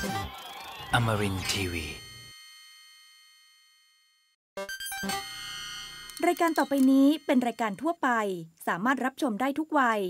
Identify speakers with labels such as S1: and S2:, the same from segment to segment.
S1: Amarin Tiwi
S2: รายการต่อไปนี้เป็นรายการทั่วไปสามารถรับชมได้ทุกวัย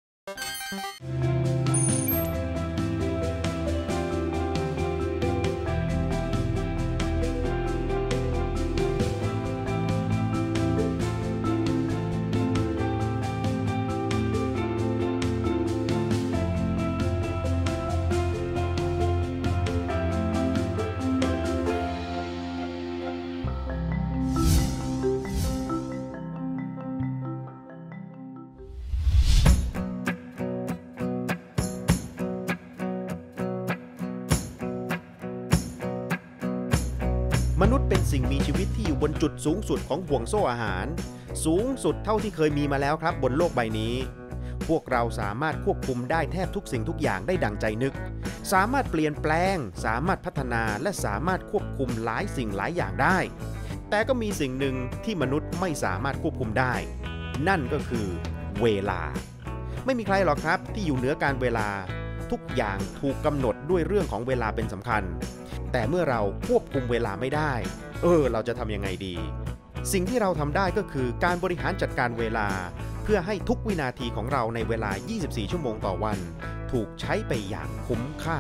S3: มนุษย์เป็นสิ่งมีชีวิตที่อยู่บนจุดสูงสุดของห่วงโซ่อาหารสูงสุดเท่าที่เคยมีมาแล้วครับบนโลกใบนี้พวกเราสามารถควบคุมได้แทบทุกสิ่งทุกอย่างได้ดังใจนึกสามารถเปลี่ยนแปลงสามารถพัฒนาและสามารถควบคุมหลายสิ่งหลายอย่างได้แต่ก็มีสิ่งหนึ่งที่มนุษย์ไม่สามารถควบคุมได้นั่นก็คือเวลาไม่มีใครหรอกครับที่อยู่เหนือการเวลาทุกอย่างถูกกำหนดด้วยเรื่องของเวลาเป็นสำคัญแต่เมื่อเราควบคุมเวลาไม่ได้เราจะทำยังไงดีสิ่งที่เราทำได้ก็คือการบริหารจัดการเวลาเพื่อให้ทุกวินาทีของเราในเวลา 24 ชั่วโมงต่อวันถูกใช้ไปอย่างคุ้มค่า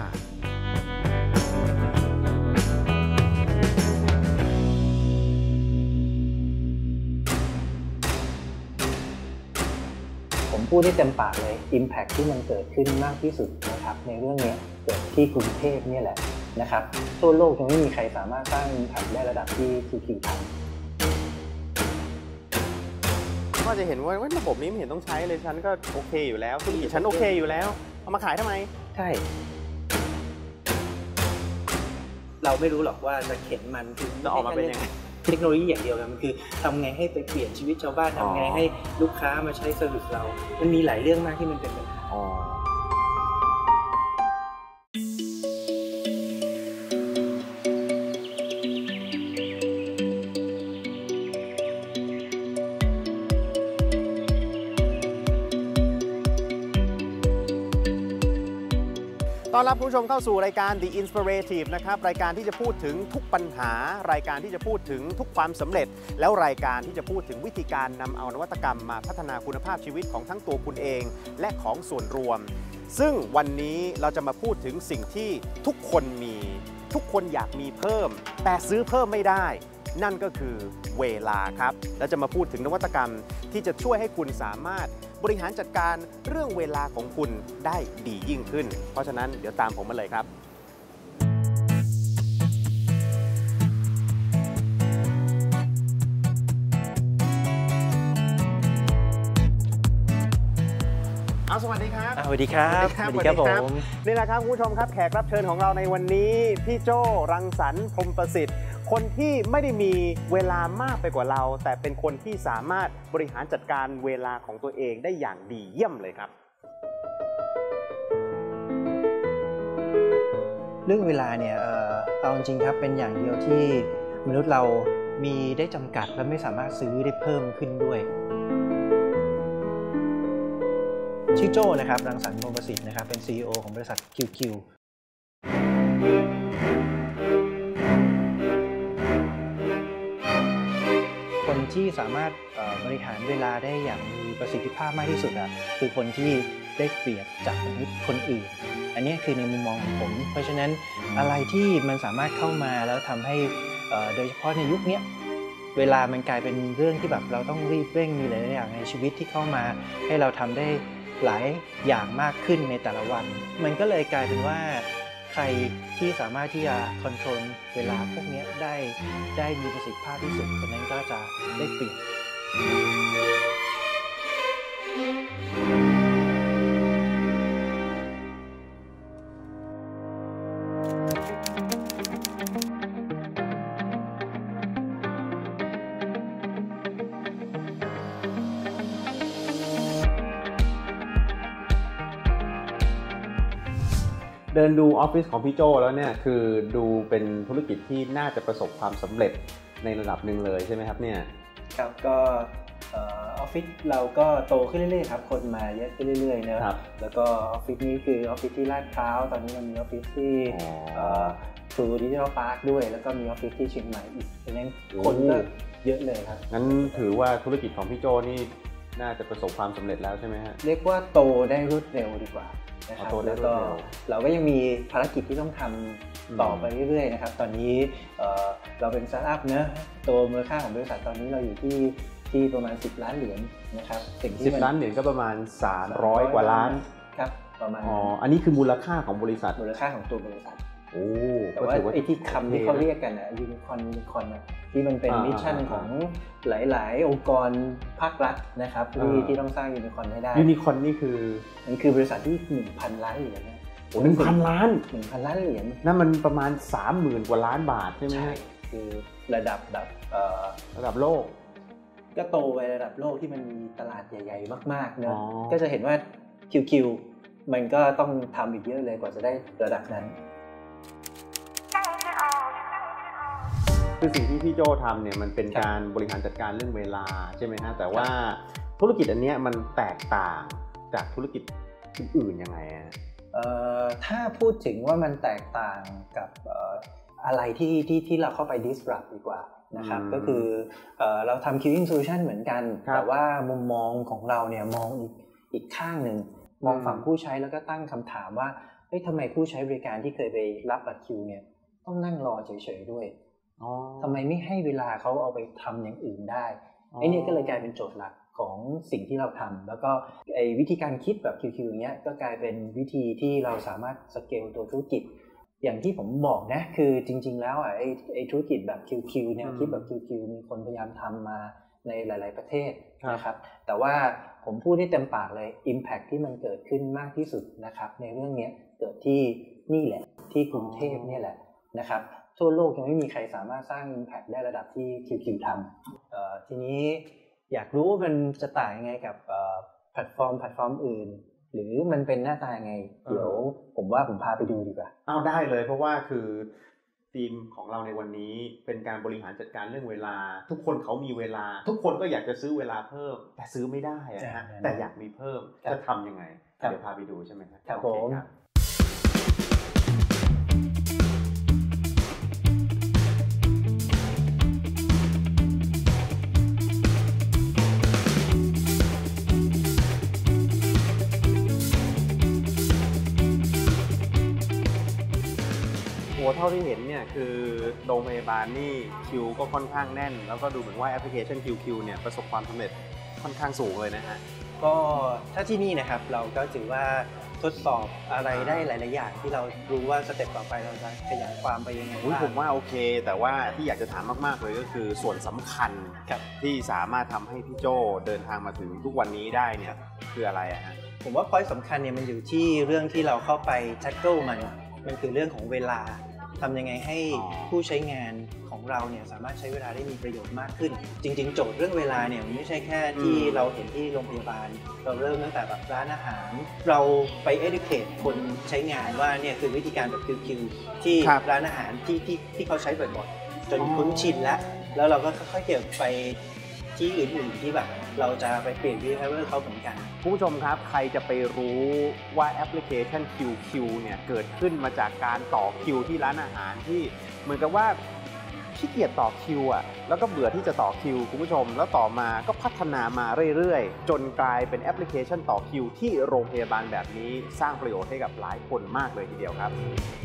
S4: ผมพูดได้เต็มปากเลย Impact ที่มันเกิดขึ้นมากที่สุดนะครับในเรื่องนี้เกิดที่กรุงเทพนี่แหละนะครับทั่วโลกยังไม่มีใครสามารถสร้าง Impact ได้ระดับที่ TQ ทำ
S3: ก็จะเห็นว่าระบบนี้ไม่เห็นต้องใช้เลยฉันก็โอเคอยู่แล้วธุรกิจฉันโอเคอยู่แล้วเอามาขายทำไม
S4: ใช่เราไม่รู้หรอกว่าจะเข็นมัน
S3: จะออกมาเป็นยังไง
S4: เทคโนโลยีอย่างเดียวมันคือทำไงให้ไปเปลี่ยนชีวิตชาวบ้านทำไงให้ลูกค้ามาใช้เซอร์วิสเรามันมีหลายเรื่องมากที่มันเป็นปัญหา
S3: ต้อนรับผู้ชมเข้าสู่รายการ The Inspirative นะครับรายการที่จะพูดถึงทุกปัญหารายการที่จะพูดถึงทุกความสำเร็จแล้วรายการที่จะพูดถึงวิธีการนำเอานวัตกรรมมาพัฒนาคุณภาพชีวิตของทั้งตัวคุณเองและของส่วนรวมซึ่งวันนี้เราจะมาพูดถึงสิ่งที่ทุกคนมีทุกคนอยากมีเพิ่มแต่ซื้อเพิ่มไม่ได้นั่นก็คือเวลาครับและจะมาพูดถึงนวัตกรรมที่จะช่วยให้คุณสามารถบริหารจัดการเรื่องเวลาของคุณได้ดียิ่งขึ้นเพราะฉะนั้นเดี๋ยวตามผมมาเลยครับสวัสดีครับ
S4: สวัสดีครับ
S3: สวัสดีครับผมนี่แหละครับคุณผู้ชมครับแขกรับเชิญของเราในวันนี้พี่โจ้รังสรรค์พรหมประสิทธิ์คนที่ไม่ได้มีเวลามากไปกว่าเราแต่เป็นคนที่สามารถบริหารจัดการเวลาของตัวเองได้อย่างดีเยี่ยมเลยครับ
S4: เรื่องเวลาเนี่ยเอาจริงครับเป็นอย่างเดียวที่มนุษย์เรามีได้จำกัดและไม่สามารถซื้อได้เพิ่มขึ้นด้วยชื่อโจ้นะครับรังสรรค์พรหมประสิทธิ์นะครับเป็น CEO ของบริษัท QQ คนที่สามารถบริหารเวลาได้อย่างมีประสิทธิภาพมากที่สุดคือคนที่ได้เปรียบจากมนุษย์คนอื่นอันนี้คือในมุมมองของผมเพราะฉะนั้นอะไรที่มันสามารถเข้ามาแล้วทำให้โดยเฉพาะในยุคนี้เวลามันกลายเป็นเรื่องที่แบบเราต้องรีบเร่งมีหลายอย่างในชีวิตที่เข้ามาให้เราทำได้หลายอย่างมากขึ้นในแต่ละวันมันก็เลยกลายเป็นว่าใครที่สามารถที่จะคอนโทรลเวลาพวกนี้ได้มีประสิทธิภาพที่สุดคนนั้นก็จะได้เปรียบ
S3: เดินดูออฟฟิศของพี่โจแล้วเนี่ยคือดูเป็นธุรกิจที่น่าจะประสบความสำเร็จในระดับหนึ่งเลยใช่ไหมครับเนี่ย
S4: ครับก็ออฟฟิศเราก็โตขึ้นเรื่อยๆครับคนมาเยอะขึ้นเรื่อยๆเนอะแล้วก็ออฟฟิศนี้คือออฟฟิศที่ลาดพร้าวตอนนี้มันมีออฟฟิศที่ทูดิจิทัลพาร์คด้วยแล้วก็มีออฟฟิศที่เชียงใหม่อีกฉะนั้นคนก็เยอะเลยครับ
S3: งั้นถือว่าธุรกิจของพี่โจนี่น่าจะประสบความสำเร็จแล้วใช่ไหมฮะ
S4: เรียกว่าโตได้รวดเร็วดีกว่านะครับแล้วก็เราก็ยังมีภารกิจที่ต้องทำต่อไปเรื่อยๆนะครับตอนนี้เราเป็นสตาร์ทอัพเนอะตัวมูลค่าของบริษัทตอนนี้เราอยู่ที่ประมาณ10 ล้านเหรียญนะครับ
S3: 10 ล้านเหรียญก็ประมาณ300 กว่าล้าน
S4: ครับประมาณ
S3: อันนี้คือมูลค่าของบริษัท
S4: มูลค่าของตัวบริษัทแต่ว่าไอ้ที่คำที่เขาเรียกกันนะยูนิคอร์นนะที่มันเป็นมิชชั่นของหลายๆองค์กรภาครัฐนะครับที่ต้องสร้างยูนิคอร์นให้ได้
S3: ยูนิคอร์นนี่คือ
S4: มันคือบริษัทที่ 1,000 ล้านเหรียญนะ
S3: โอ้ 1,000 ล้าน
S4: 1,000 ล้านเหรียญ
S3: นั่นมันประมาณ 30,000 กว่าล้านบาทใช่ไหม
S4: ใช่คือระดับแบบ
S3: ระดับโลก
S4: ก็โตไประดับโลกที่มันมีตลาดใหญ่ๆมากๆเนอะก็จะเห็นว่าคิวมันก็ต้องทำอีกเยอะเลยกว่าจะได้ระดับนั้น
S3: คือสิ่งที่พี่โจทำเนี่ยมันเป็นการบริหารจัดการเรื่องเวลาใช่ไหมฮะแต่ว่าธุรกิจอันนี้มันแตกต่างจากธุรกิจอื่นๆยังไง
S4: ถ้าพูดถึงว่ามันแตกต่างกับอะไรที่เราเข้าไป disrupt ดีกว่านะครับก็คือเราทำ queuing solution เหมือนกันแต่ว่ามุมมองของเราเนี่ยมองอีกข้างหนึ่งมองฝั่งผู้ใช้แล้วก็ตั้งคำถามว่าทำไมผู้ใช้บริการที่เคยไปรับบัตรคิวเนี่ยต้องนั่งรอเฉยๆด้วยทำไมไม่ให้เวลาเขาเอาไปทำอย่างอื่นได้นี่ก็เลยกลายเป็นโจทย์หลักของสิ่งที่เราทำแล้วก็วิธีการคิดแบบคิวๆอย่างเงี้ยก็กลายเป็นวิธีที่เราสามารถสเกลตัวธุรกิจอย่างที่ผมบอกนะคือจริงๆแล้วไอ้ธุรกิจแบบคิวๆเนี่ยคิดแบบคิวๆมีคนพยายามทำมาในหลายๆประเทศนะครับแต่ว่าผมพูดได้เต็มปากเลย Impact ที่มันเกิดขึ้นมากที่สุดนะครับในเรื่องนี้เกิดที่นี่แหละที่กรุงเทพนี่แหละนะครับทั่วโลกยังไม่มีใครสามารถสร้าง Impact ได้ระดับที่คิวทำทีนี้อยากรู้มันจะต่างยังไงกับแพลตฟอร์มอื่นหรือมันเป็นหน้าตายังไงเดี๋ยวผมว่าผมพาไปดูดีกว่า
S3: เอาได้เลยเพราะว่าคือทีมของเราในวันนี้เป็นการบริหารจัดการเรื่องเวลาทุกคนเขามีเวลาทุกคนก็อยากจะซื้อเวลาเพิ่มแต่ซื้อไม่ได้นะฮะแต่อยากมีเพิ่มจะทำยังไงเดี๋ยวพาไปดูใช่ไหมครับ
S4: ครับผม
S3: เท่าที่เห็นเนี่ยคือโรงพยาบาลนี่คิวก็ค่อนข้างแน่นแล้วก็ดูเหมือนว่าแอปพลิเคชัน QQ เนี่ยประสบความสำเร็จค่อนข้างสูงเลยนะฮะ
S4: ก็ถ้าที่นี่นะครับเราก็ถือว่าทดสอบอะไรได้หลายๆอย่างที่เรารู้ว่าสเต็ปต่อไปเราจะขยายความไปยังไง
S3: ผมว่าโอเคแต่ว่าที่อยากจะถามมากๆเลยก็คือส่วนสำคัญที่สามารถทำให้พี่โจเดินทางมาถึงทุกวันนี้ได้เนี่ยคืออะไรฮะ
S4: ผมว่า point สำคัญเนี่ยมันอยู่ที่เรื่องที่เราเข้าไป tackle มันคือเรื่องของเวลาทำยังไงให้ผู้ใช้งานของเราเนี่ยสามารถใช้เวลาได้มีประโยชน์มากขึ้นจริงๆโจทย์เรื่องเวลาเนี่ยมันไม่ใช่แค่ที่เราเห็นที่โรงพยาบาลเราเริ่มตั้งแต่แบบร้านอาหารเราไป educate คนใช้งานว่าเนี่ยคือวิธีการแบบคิวที่ร้านอาหารที่เขาใช้บ่อยๆจนคุ้นชินแล้วเราก็ค่อยๆเก็บไปที่อื่นๆที่แบบเราจะไปเปลี่ยน behavior เขาเหมือนกัน
S3: ผู้ชมครับใครจะไปรู้ว่าแอปพลิเคชัน QQ เนี่ยเกิดขึ้นมาจากการต่อคิวที่ร้านอาหารที่เหมือนกับว่าขี้เกียจต่อคิวอ่ะแล้วก็เบื่อที่จะต่อคิวคุณผู้ชมแล้วต่อมาก็พัฒนามาเรื่อยๆจนกลายเป็นแอปพลิเคชันต่อคิวที่โรงพยาบาลแบบนี้สร้างประโยชน์ให้กับหลายคนมากเลยทีเดียวครับ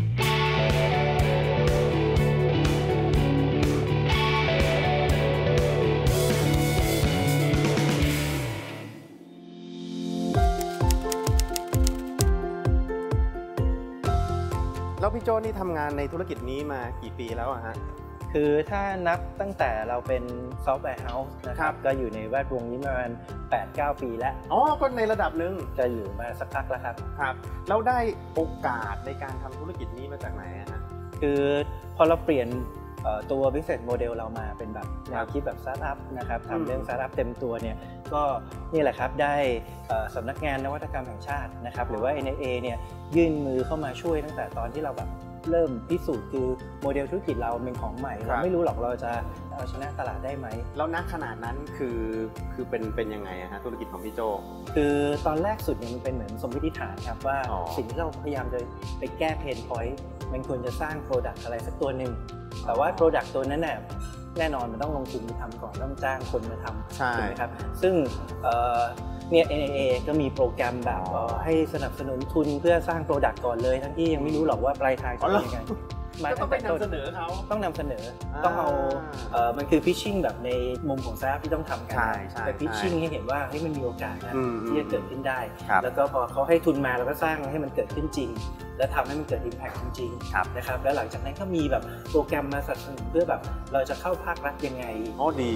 S3: แล้วพี่โจ้นี่ทำงานในธุรกิจนี้มากี่ปีแล้วฮะ
S4: คือถ้านับตั้งแต่เราเป็นซอฟต์แวร์เฮาส์นะครับก็อยู่ในแวดวงนี้ประมาณ 8-9 ปีแล้ว
S3: ก็ในระดับหนึ่ง
S4: จะอยู่มาสักพักแล้วครับ
S3: แล้วได้โอกาสในการทำธุรกิจนี้มาจากไหนฮะ
S4: คือพอเราเปลี่ยนตัว business model เรามาเป็นแบบแนวคิดแบบสตาร์ทอัพนะครับทำเรื่องสตาร์ทอัพเต็มตัวเนี่ยก็นี่แหละครับได้สำนักงานนวัตกรรมแห่งชาตินะครับหรือว่า NIA เนี่ยยื่นมือเข้ามาช่วยตั้งแต่ตอนที่เราแบบเริ่มพิสูจน์คือโมเดลธุรกิจเราเป็นของใหม่เราไม่รู้หรอกเราจะเอาชนะตลาดได้ไหม
S3: แล้วณขนาดนั้นคือเป็นยังไงฮะธุรกิจของพี่โจ
S4: คือตอนแรกสุดเนี่ยมันเป็นเหมือนสมมติฐานครับว่าสิ่งที่เราพยายามจะไปแก้เพนพอยต์มันควรจะสร้างโปรดักต์อะไรสักตัวหนึ่งแต่ว่าโปรดักต์ตัวนั้นเนี่ยแน่นอนมันต้องลงทุนไปทำก่อนต้องจ้างคนมาทำใช่ไหมครับซึ่งเนี่ย NAA ก็มีโปรแกรมแบบให้สนับสนุนทุนเพื่อสร้างโปรดักต์ก่อนเลยทั้งที่ยังไม่รู้หรอกว่าปลายทางจะเป็นยังไง
S3: ก็ต้องไปนำเสนอเขา
S4: ต้องนำเสนอต้องเอามันคือ pitching แบบในมุมของสตาร์ทที่ต้องทำกันแต่ pitching ให้เห็นว่ามันมีโอกาสนะที่จะเกิดขึ้นได้แล้วก็พอเขาให้ทุนมาเราก็สร้างให้มันเกิดขึ้นจริงและทำให้มันเกิด impact จริงๆนะครับแล้วหลังจากนั้นก็มีแบบโปรแกรมมาสนับสนุนเพื่อแบบเราจะเข้าภาครัฐยังไง
S3: ดี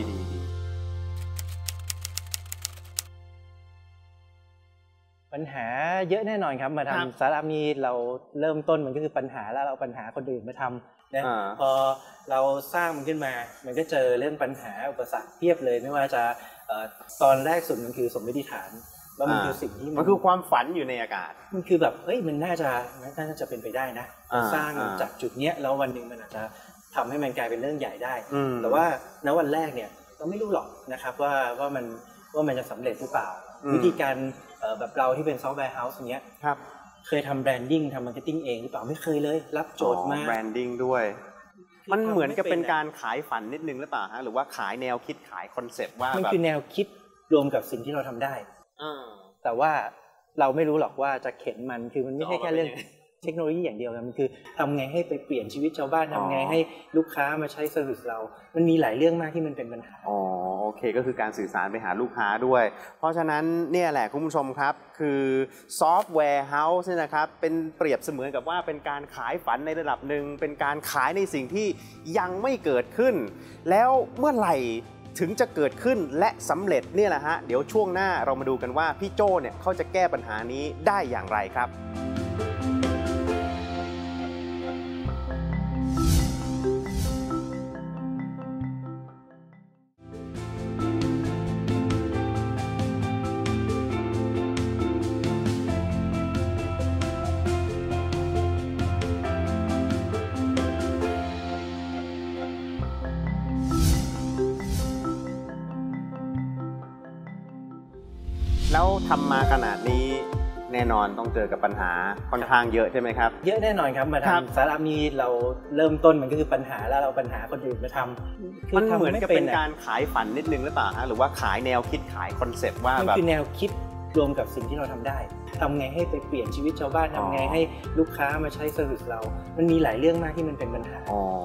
S4: ปัญหาเยอะแน่นอนครับมาทำสตาร์ทอัพนี้เราเริ่มต้นมันก็คือปัญหาแล้วเราปัญหาคนอื่นมาทำนะพอเราสร้างมันขึ้นมามันก็เจอเรื่องปัญหาอุปสรรคเพียบเลยไม่ว่าจะตอนแรกสุดมันคือสมมติฐานแล้วมันคือสิ่งที่
S3: มันคือความฝันอยู่ในอากาศ
S4: มันคือแบบมันน่าจะเป็นไปได้นะสร้างจากจุดเนี้ยแล้ววันหนึ่งมันอาจจะทำให้มันกลายเป็นเรื่องใหญ่ได้แต่ว่าณวันแรกเนี่ยเราไม่รู้หรอกนะครับว่ามันจะสำเร็จหรือเปล่าวิธีการแบบเราที่เป็นซอฟต์แวร์เฮาส์เนี้ยเคยทำแบรนดิ้งทำมาร์เก็ตติ้งเองหรือเปล่าไม่เคยเลยรับโจทย์มา
S3: แบรนดิ้งด้วยมันเหมือนกับเป็นการขายฝันนิดนึงหรือเปล่าฮะหรือว่าขายแนวคิดขายคอนเซปต์ว่า
S4: มันคือแนวคิดรวมกับสิ่งที่เราทำได้แต่ว่าเราไม่รู้หรอกว่าจะเข็นมันคือมันไม่ใช่แค่เรื่องเทคโนโลยีอย่างเดียวมันคือทำไงให้ไปเปลี่ยนชีวิตชาวบ้านทำไงให้ลูกค้ามาใช้เซอร์วิสเรามันมีหลายเรื่องมากที่มันเป็นปัญหา
S3: โอเคก็คือการสื่อสารไปหาลูกค้าด้วยเพราะฉะนั้นเนี่ยแหละคุณผู้ชมครับคือซอฟต์แวร์เฮาส์เนี่ยนะครับเป็นเปรียบเสมือนกับว่าเป็นการขายฝันในระดับหนึ่งเป็นการขายในสิ่งที่ยังไม่เกิดขึ้นแล้วเมื่อไหร่ถึงจะเกิดขึ้นและสำเร็จเนี่ยแหละฮะเดี๋ยวช่วงหน้าเรามาดูกันว่าพี่โจ้เนี่ยเขาจะแก้ปัญหานี้ได้อย่างไรครับแล้วทำมาขนาดนี้แน่นอนต้องเจอกับปัญหาค่อนข้างเยอะใช่ไหมครับ
S4: เยอะแน่นอนครับมาทำสตาร์ทอัพนี้เราเริ่มต้นมันก็คือปัญหาแล้วเราปัญหาคนอื่นมาทำ
S3: มันเหมือนกับเป็นการขายฝันนิดนึงหรือเปล่าฮะหรือว่าขายแนวคิดขายคอนเซปต์ว่าแบบ
S4: มันคือแนวคิดรวมกับสิ่งที่เราทำได้ทำไงให้ไปเปลี่ยนชีวิตชาวบ้านทำไงให้ลูกค้ามาใช้เซอร์วิสเรามันมีหลายเรื่องมากที่มันเป็นปัญหา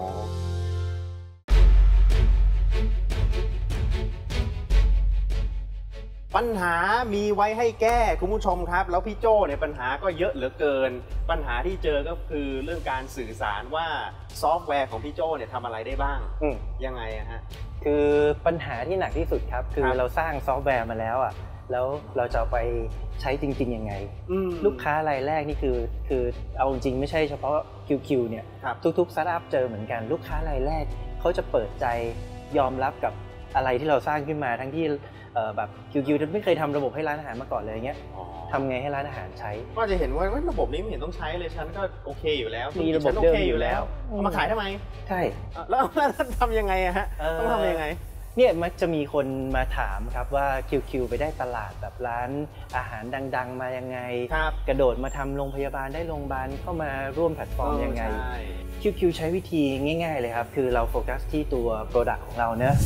S3: ปัญหามีไว้ให้แก้คุณผู้ชมครับแล้วพี่โจ้เนี่ยปัญหาก็เยอะเหลือเกินปัญหาที่เจอก็คือเรื่องการสื่อสารว่าซอฟต์แวร์ของพี่โจ้เนี่ยทำอะไรได้บ้างยังไงฮะ
S4: คือปัญหาที่หนักที่สุดครับคือเราสร้างซอฟต์แวร์มาแล้วแล้วเราจะไปใช้จริงๆยังไงลูกค้ารายแรกนี่คือเอาจริงไม่ใช่เฉพาะ QQ เนี่ยทุกๆสตาร์ทอัพเจอเหมือนกันลูกค้ารายแรกเขาจะเปิดใจยอมรับกับอะไรที่เราสร้างขึ้นมาทั้งที่แบบ QQ ไม่เคยทำระบบให้ร้านอาหารมาก่อนเลยเงี้ยทำไงให้ร้านอาหารใช้
S3: ก็จะเห็นว่าระบบนี้ไม่เห็นต้องใช้เลยฉันก็โอเคอยู่แล้ว
S4: มีระบบเดิมอยู่แล้ว
S3: เอามาขายทำไม
S4: ใช่
S3: แล้วทำยังไงฮะต้องทำยังไง
S4: เนี่ยมักจะมีคนมาถามครับว่า QQ ไปได้ตลาดแบบร้านอาหารดังๆมายังไงกระโดดมาทำโรงพยาบาลได้โรงพยาบาลเข้ามาร่วมแพลตฟอร์มยังไง QQ ใช้วิธีง่ายๆเลยครับคือเราโฟกัสที่ตัว Product ของเราเนอะ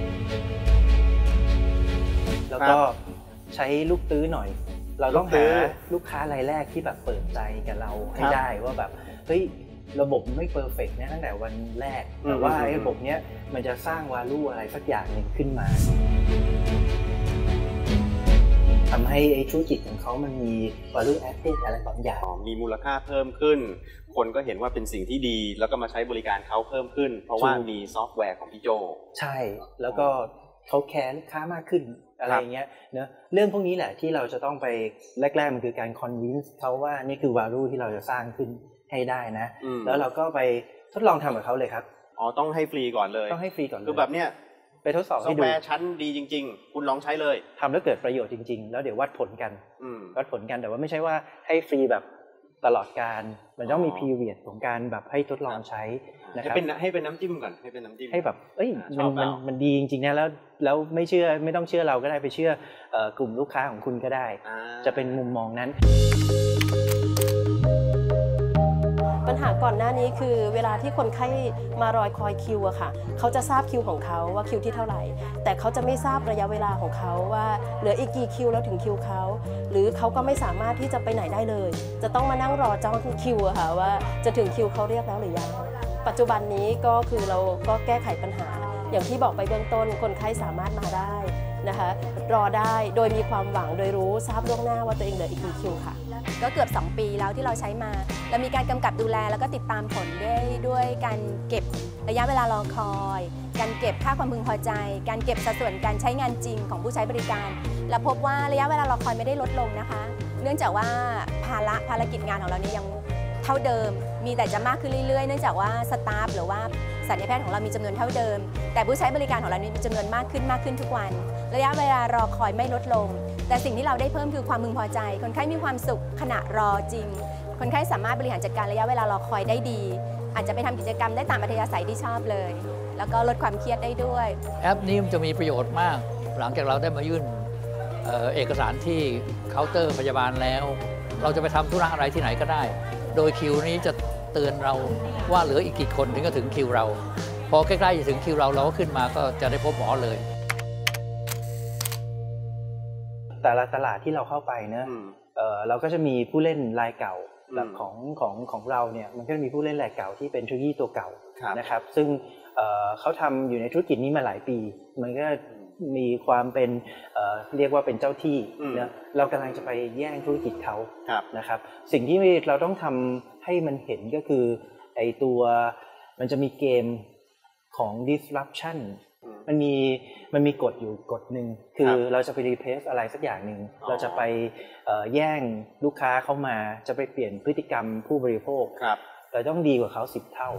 S4: แล้วก็ใช้ลูกตื้อหน่อยเราต้องหาลูกค้ารายแรกที่แบบเปิดใจกับเราให้ได้ว่าแบบเฮ้ยระบบไม่เพอร์เฟกต์นะตั้งแต่วันแรกแต่ว่าระบบเนี้ยมันจะสร้าง value อะไรสักอย่างหนึ่งขึ้นมาทำให้ธุรกิจของเขามันมี value added อะไรบางอย่าง
S3: มีมูลค่าเพิ่มขึ้นคนก็เห็นว่าเป็นสิ่งที่ดีแล้วก็มาใช้บริการเขาเพิ่มขึ้นเพราะว่ามีซอฟต์แวร์ของพี่โจ
S4: ใช่แล้วก็เขาแคร์ลูกค้ามากขึ้นอะไรเงี้ยเนอะเรื่องพวกนี้แหละที่เราจะต้องไปแรกๆมันคือการ convince เขาว่านี่คือ value ที่เราจะสร้างขึ้นให้ได้นะแล้วเราก็ไปทดลองทำกับเขาเลยครับ
S3: ต้องให้ฟรีก่อนเลย
S4: ต้องให้ฟรีก่อน
S3: คือแบบเนี้ย
S4: ไปทดสอบให้ดู
S3: ซอฟต์แวร์ชั้นดีจริงๆคุณลองใช้เลย
S4: ทำแล้วเกิดประโยชน์จริงๆแล้วเดี๋ยววัดผลกันแต่ว่าไม่ใช่ว่าให้ฟรีแบบตลอดการมันต้องมี period ของการแบบให้ทดลองใช้นะครับ
S3: ให้เป็นน้ำจิ้มก่อนให้เป็นน้ำจิ้ม
S4: ให้แบบมันดีจริงๆนะแล้วไม่ต้องเชื่อเราก็ได้ไปเชื่อกลุ่มลูกค้าของคุณก็ได้จะเป็นมุมมองนั้น
S1: ปัญหาก่อนหน้านี้คือเวลาที่คนไข้มารอคอยคิวอะค่ะเขาจะทราบคิวของเขาว่าคิวที่เท่าไหร่แต่เขาจะไม่ทราบระยะเวลาของเขาว่าเหลืออีกกี่คิวแล้วถึงคิวเขาหรือเขาก็ไม่สามารถที่จะไปไหนได้เลยจะต้องมานั่งรอจ้องคิวอะค่ะว่าจะถึงคิวเขาเรียกแล้วหรือยังปัจจุบันนี้ก็คือเราก็แก้ไขปัญหาอย่างที่บอกไปเบื้องต้นคนไข้สามารถมาได้นะคะรอได้โดยมีความหวังโดยรู้ทราบล่วงหน้าว่าตัวเองเหลืออีกกี่คิวค่ะ
S5: ก็เกือบ2 ปีแล้วที่เราใช้มาและมีการกำกับดูแลแล้วก็ติดตามผลด้วยการเก็บระยะเวลารอคอยการเก็บค่าความพึงพอใจการเก็บสัดส่วนการใช้งานจริงของผู้ใช้บริการและพบว่าระยะเวลารอคอยไม่ได้ลดลงนะคะเนื่องจากว่าภารกิจงานของเรานี้ยังเท่าเดิมมีแต่จะมากขึ้นเรื่อยๆเนื่องจากว่าสตาฟหรือว่าศัลยแพทย์ของเรามีจำนวนเท่าเดิมแต่ผู้ใช้บริการของเรามีจำนวนมากขึ้นทุกวันระยะเวลารอคอยไม่ลดลงแต่สิ่งที่เราได้เพิ่มคือความพึงพอใจคนไข้มีความสุขขณะรอจริงคนไข้สามารถบริหารจัดการระยะเวลารอคอยได้ดีอาจจะไปทำกิจกรรมได้ตามอัธยาศัยที่ชอบเลยแล้วก็ลดความเครียดได้ด้วย
S6: แอปนี้จะมีประโยชน์มากหลังจากเราได้มายื่นเอกสารที่เคาน์เตอร์พยาบาลแล้วเราจะไปทำธุระอะไรที่ไหนก็ได้โดยคิวนี้จะเตือนเราว่าเหลืออีกกี่คนถึงจะถึงคิวเราพอใกล้ๆจะถึงคิวเราก็ขึ้นมาก็จะได้พบหมอเลย
S4: แต่ละตลาดที่เราเข้าไปนะเราก็จะมีผู้เล่นรายเก่าแบบของเราเนี่ยมันก็จะมีผู้เล่นรายเก่าที่เป็นธุรกิจตัวเก่านะครับซึ่งเขาทำอยู่ในธุรกิจนี้มาหลายปีมันก็มีความเป็นเรียกว่าเป็นเจ้าที่นะเรากำลังจะไปแย่งธุรกิจเขานะครับสิ่งที่เราต้องทำให้มันเห็นก็คือไอตัวมันจะมีเกมของ disruption มันมีกฎอยู่กฎหนึ่งคือเราจะไป replace อะไรสักอย่างหนึ่งเราจะไปแย่งลูกค้าเข้ามาจะไปเปลี่ยนพฤติกรรมผู้บริโภคเราต้องดีกว่าเขา10 เท่า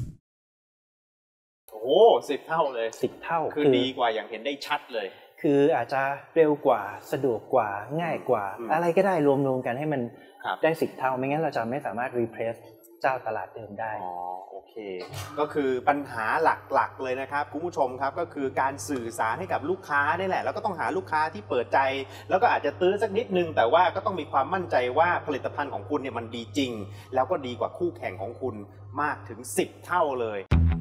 S3: โอ้10 เท่าเลย
S4: 10 เท่า
S3: คือดีกว่าอย่างเห็นได้ชัดเลย
S4: คืออาจจะเร็วกว่าสะดวกกว่าง่ายกว่าอะไรก็ได้รวมๆกันให้มันได้10 เท่าไม่งั้นเราจะไม่สามารถ replace เจ้าตลาดเดิมได้
S3: โอเคก็คือปัญหาหลักๆเลยนะครับคุณผู้ชมครับก็คือการสื่อสารให้กับลูกค้านี่แหละแล้วก็ต้องหาลูกค้าที่เปิดใจแล้วก็อาจจะตื้อสักนิดนึงแต่ว่าก็ต้องมีความมั่นใจว่าผลิตภัณฑ์ของคุณเนี่ยมันดีจริงแล้วก็ดีกว่าคู่แข่งของคุณมากถึง10 เท่าเลย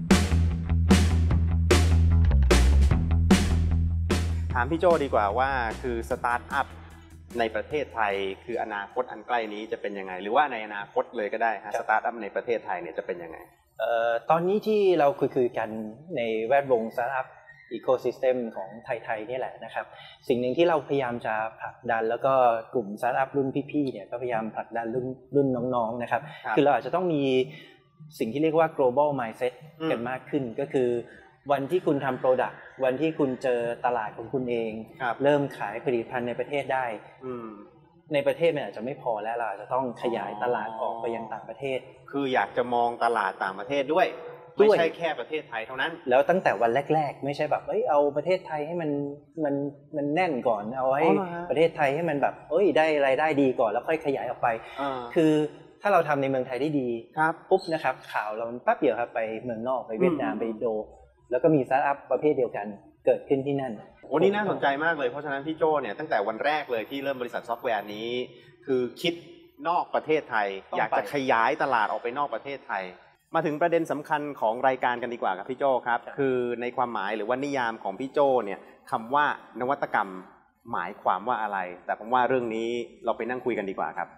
S3: ถามพี่โจดีกว่าว่าคือสตาร์ทอัพในประเทศไทยคืออนาคตอันใกล้นี้จะเป็นยังไงหรือว่าในอนาคตเลยก็ได้ฮะสตาร์ทอัพในประเทศไทยเนี่ยจะเป็นยังไง
S4: ตอนนี้ที่เราคุยกันในแวดวงสตาร์ทอัพอีโคซิสเต็มของไทยนี่แหละนะครับสิ่งหนึ่งที่เราพยายามจะผลักดันแล้วก็กลุ่มสตาร์ทอัพรุ่นพี่ๆเนี่ยก็พยายามผลักดันรุ่นน้องๆนะครับคือเราอาจจะต้องมีสิ่งที่เรียกว่า global mindset กันมากขึ้นก็คือวันที่คุณทำ product วันที่คุณเจอตลาดของคุณเองเริ่มขายผลิตภัณฑ์ในประเทศได้ในประเทศมันอาจจะไม่พอแล้วเราอาจจะต้องขยายตลาดออกไปยังต่างประเทศ
S3: คืออยากจะมองตลาดต่างประเทศด้วยไม่ใช่แค่ประเทศไทยเท่านั้น
S4: แล้วตั้งแต่วันแรกๆไม่ใช่แบบเอาประเทศไทยให้มันแน่นก่อนเอาให้ประเทศไทยให้มันแบบได้รายได้ดีก่อนแล้วค่อยขยายออกไปคือถ้าเราทำในเมืองไทยได้ดีปุ๊บนะครับข่าวเราแป๊บเดียวครับไปเมืองนอกไปเวียดนามไปอินโดแล้วก็มีสตาร์ทอัพประเภทเดียวกันเกิดขึ้นที่นั่น
S3: วันนี้น่าสนใจมากเลยเพราะฉะนั้นพี่โจเนี่ยตั้งแต่วันแรกเลยที่เริ่มบริษัทซอฟต์แวร์นี้คือคิดนอกประเทศไทยอยากจะขยายตลาดออกไปนอกประเทศไทยมาถึงประเด็นสำคัญของรายการกันดีกว่าครับพี่โจครับคือในความหมายหรือว่านิยามของพี่โจเนี่ยคำว่านวัตกรรมหมายความว่าอะไรแต่ผมว่าเรื่องนี้เราไปนั่งคุยกันดีกว่าครับ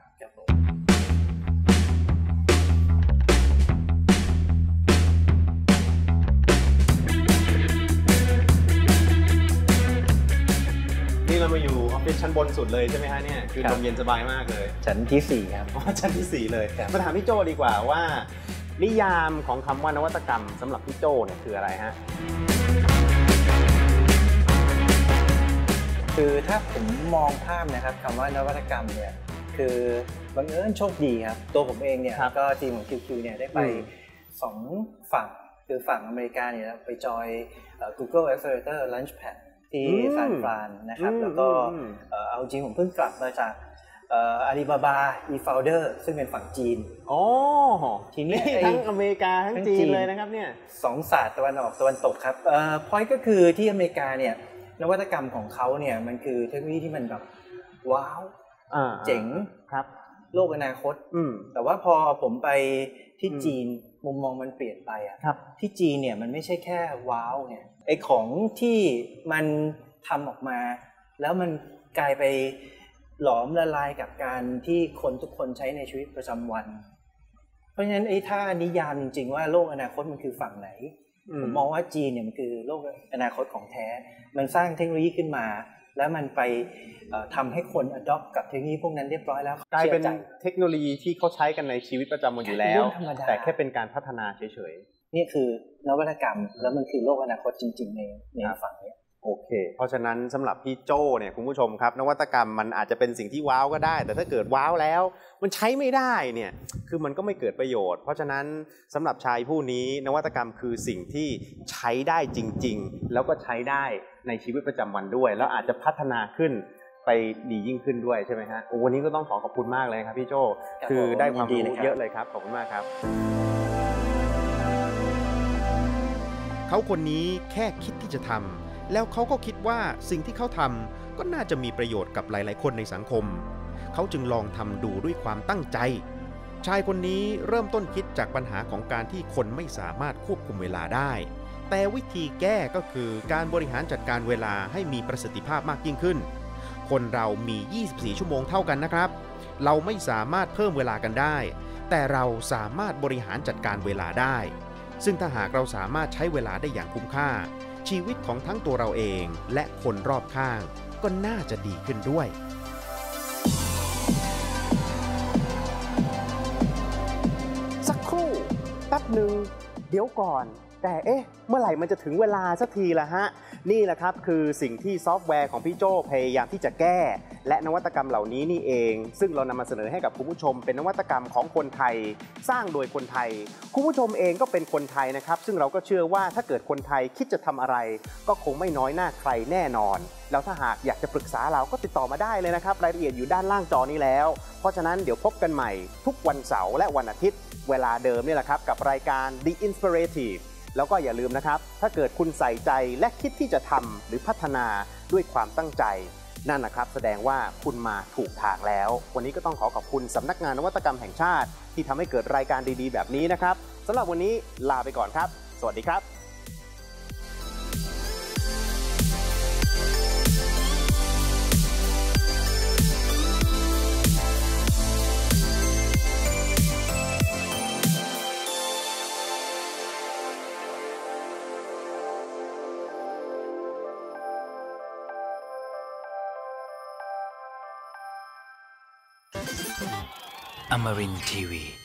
S3: นี่เรามาอยู่ออฟฟิศชั้นบนสุดเลยใช่ไหมฮะเนี่ยคือลมเย็นสบายมากเลย
S4: ชั้นที่4ครับ
S3: ชั้นที่4เลยมาถามพี่โจดีกว่าว่านิยามของคำว่านวัตกรรมสำหรับพี่โจเนี่ยคืออะไรฮะ
S4: คือถ้าผมมองภาพนะครับคำว่านวัตกรรมเนี่ยคือบังเอิญโชคดีครับตัวผมเองเนี่ยก็ทีมของ QQ เนี่ยได้ไป2ฝั่งคือฝั่งอเมริกาเนี่ยไปจอย Google Accelerator Launchpad ที่ซานฟรานนะครับแล้วก็เอาจริงผมเพิ่งกลับมาจากอาลีบาบาอีโฟลเดอร์ซึ่งเป็นฝั่งจีน
S3: อ๋อ
S4: ทีนี้
S3: ทั้งอเมริกาทั้งจีนเลยนะครับเนี่ย
S4: สองศาสตร์ตะวันออกตะวันตกครับพอยต์ก็คือที่อเมริกาเนี่ยนวัตกรรมของเขาเนี่ยมันคือเทคโนโลยีที่มันแบบว้าวเจ๋ง
S3: ครับ
S4: โลกอนาคตแต่ว่าพอผมไปที่จีนมุมมองมันเปลี่ยนไปอ่ะที่จีนเนี่ยมันไม่ใช่แค่ว้าวไงไอของที่มันทำออกมาแล้วมันกลายไปหลอมละลายกับการที่คนทุกคนใช้ในชีวิตประจำวันเพราะฉะนั้นไอ้ถ้านิยามจริงๆว่าโลกอนาคตมันคือฝั่งไหนผมมองว่าจีนเนี่ยมันคือโลกอนาคตของแท้มันสร้างเทคโนโลยีขึ้นมาแล้วมันไปทำให้คน adopt กับเทคโนโลยีพวกนั้นเรียบร้อยแล้ว
S3: กลายเป็นเทคโนโลยีที่เขาใช้กันในชีวิตประจำวันอยู่แล้วแต่แค่เป็นการพัฒนาเฉย
S4: ๆนี่คือนวัตกรรมแล้วมันคือโลกอนาคตจริงๆในฝั่งนี้
S3: โอเคเพราะฉะนั้นสำหรับพี่โจ้เนี่ยคุณผู้ชมครับนวัตกรรมมันอาจจะเป็นสิ่งที่ว้าวก็ได้แต่ถ้าเกิดว้าวแล้วมันใช้ไม่ได้เนี่ยคือมันก็ไม่เกิดประโยชน์เพราะฉะนั้นสำหรับชายผู้นี้นวัตกรรมคือสิ่งที่ใช้ได้จริงๆแล้วก็ใช้ได้ในชีวิตประจำวันด้วยแล้วอาจจะพัฒนาขึ้นไปดียิ่งขึ้นด้วยใช่ไหมฮะวันนี้ก็ต้องขอบคุณมากเลยครับพี่โจ้คือได้ความรู้เยอะเลยครับขอบคุณมากครับเขาคนนี้แค่คิดที่จะทำแล้วเขาก็คิดว่าสิ่งที่เขาทำก็น่าจะมีประโยชน์กับหลายๆคนในสังคมเขาจึงลองทำดูด้วยความตั้งใจชายคนนี้เริ่มต้นคิดจากปัญหาของการที่คนไม่สามารถควบคุมเวลาได้แต่วิธีแก้ก็คือการบริหารจัดการเวลาให้มีประสิทธิภาพมากยิ่งขึ้นคนเรามี 24 ชั่วโมงเท่ากันนะครับเราไม่สามารถเพิ่มเวลากันได้แต่เราสามารถบริหารจัดการเวลาได้ซึ่งถ้าหากเราสามารถใช้เวลาได้อย่างคุ้มค่าชีวิตของทั้งตัวเราเองและคนรอบข้างก็น่าจะดีขึ้นด้วยสักครู่แป๊บหนึ่งเดี๋ยวก่อนแต่เมื่อไหร่มันจะถึงเวลาสักทีล่ะฮะนี่แหละครับคือสิ่งที่ซอฟต์แวร์ของพี่โจ้พยายามที่จะแก้และนวัตกรรมเหล่านี้นี่เองซึ่งเรานำมาเสนอให้กับคุณผู้ชมเป็นนวัตกรรมของคนไทยสร้างโดยคนไทยคุณผู้ชมเองก็เป็นคนไทยนะครับซึ่งเราก็เชื่อว่าถ้าเกิดคนไทยคิดจะทำอะไรก็คงไม่น้อยหน้าใครแน่นอนแล้วถ้าหากอยากจะปรึกษาเราก็ติดต่อมาได้เลยนะครับรายละเอียดอยู่ด้านล่างจอนี้แล้วเพราะฉะนั้นเดี๋ยวพบกันใหม่ทุกวันเสาร์และวันอาทิตย์เวลาเดิมนี่แหละครับกับรายการ The Inspirativeแล้วก็อย่าลืมนะครับถ้าเกิดคุณใส่ใจและคิดที่จะทำหรือพัฒนาด้วยความตั้งใจนั่นนะครับแสดงว่าคุณมาถูกทางแล้ววันนี้ก็ต้องขอบคุณสำนักงานนวัตกรรมแห่งชาติที่ทำให้เกิดรายการดีๆแบบนี้นะครับสำหรับวันนี้ลาไปก่อนครับสวัสดีครับ
S7: Amarin Tiwi